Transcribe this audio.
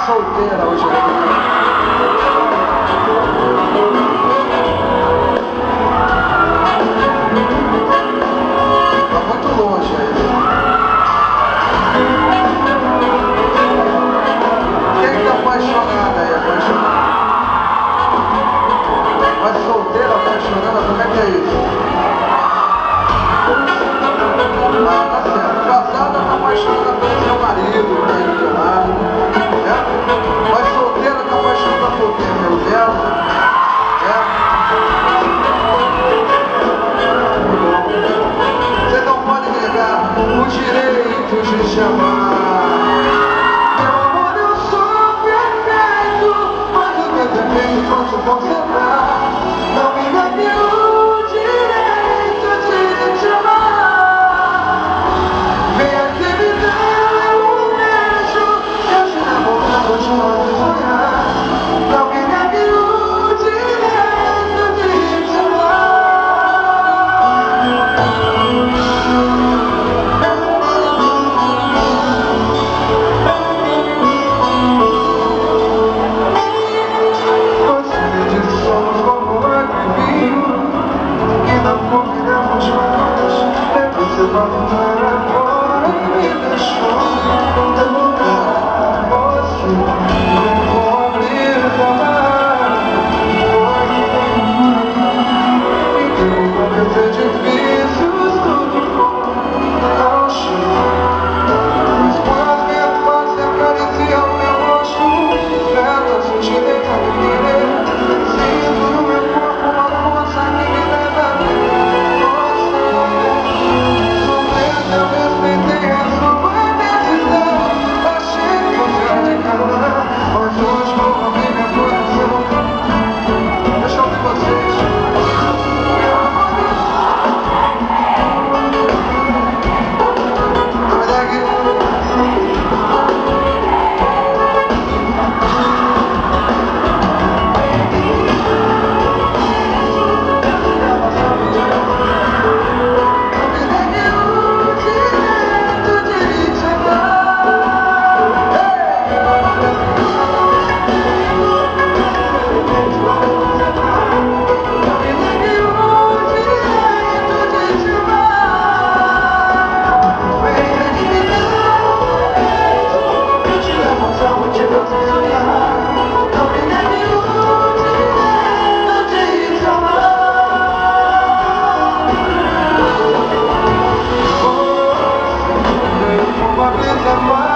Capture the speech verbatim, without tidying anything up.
solteira hoje aqui. Tá muito longe aí. Quem tá apaixonada aí, apaixonada? Mas solteira, apaixonada, como é que é isso? Ah, tá certo. Casada, tá apaixonada pelo seu marido, tá aí do teu lado, né? Mas solteira, tá apaixonada por quê? Pelo dela? É? Você não pode negar o direito de chamar. Meu amor, eu sou perfeito, mas o meu defeito não te concentrar. Não me negue o direito de te amar. Vem aqui me dar um beijo, eu te levo pra continuar a sonhar. Não me negue o direito de te amar. Você me disse que somos como água e vinho, que não combinamos mais. Depois você vai mudar agora e me deixou no lugar. Você levou a abrir o trabalho, e deu pra ser difícil, tudo não chega. Mas quando minha face acaricia o meu rosto, perto de te deitar e me ler, sinto no meu corpo uma força que me leva a ver você. Somente eu respeitei a sua decisão. Achei que você era de carona, mas hoje vou ouvir minha coração. Deixa eu ouvir vocês. Não me negue. Uma vez a mais.